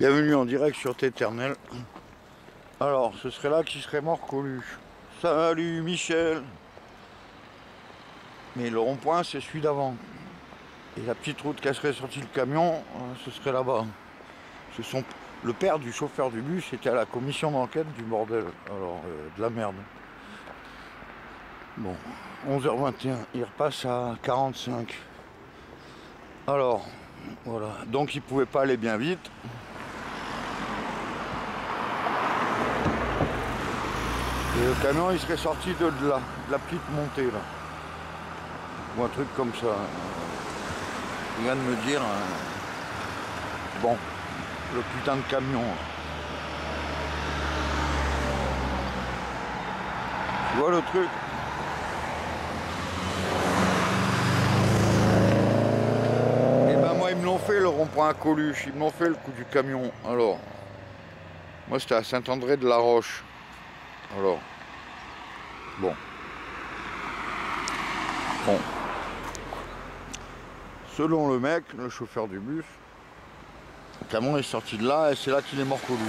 Bienvenue en direct sur Téternel. Alors, ce serait là qui serait mort Coluche. Salut Michel. Mais le rond-point, c'est celui d'avant. Et la petite route qui serait sortie le camion, ce serait là-bas. Le père du chauffeur du bus était à la commission d'enquête du bordel. Alors, de la merde. Bon, 11h21, il repasse à 45. Alors, voilà. Donc, il pouvait pas aller bien vite. Et le camion il serait sorti de là, de la petite montée là. Ou un truc comme ça. Il vient de me dire. Bon, le putain de camion. Tu vois le truc? Et ben moi ils me l'ont fait le rond-point à Coluche, ils me l'ont fait le coup du camion. Alors, moi c'était à Saint-André-de-la-Roche. Alors, bon. Selon le mec, le chauffeur du bus, le camion est sorti de là et c'est là qu'il est mort Coluche.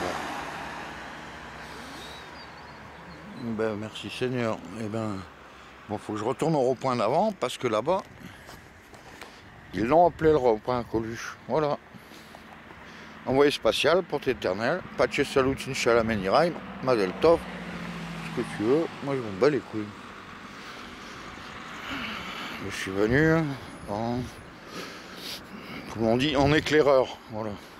Bon. Ben merci Seigneur. Et ben, bon, faut que je retourne au rond-point d'avant parce que là-bas, ils l'ont appelé le rond-point à Coluche. Voilà. Envoyé spatial pour Téternel. Pace salut Inch'Allah Meniraim, Mazel Tov. Ce que tu veux, moi je m'en bats les couilles. Je suis venu en, comme on dit, en éclaireur, voilà.